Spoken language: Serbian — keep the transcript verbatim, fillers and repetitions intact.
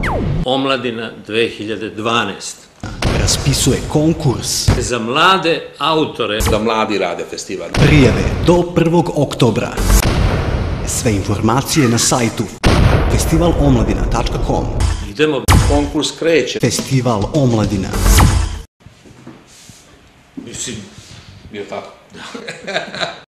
Omladina dve hiljade dvanaeste. Raspisuje konkurs Za mlade autore. Da mladi rade festival. Prijave do prvog oktobra. Sve informacije na sajtu festival omladina tačka com. Idemo. Konkurs kreće. Festival omladina. Mislim, Bio tako?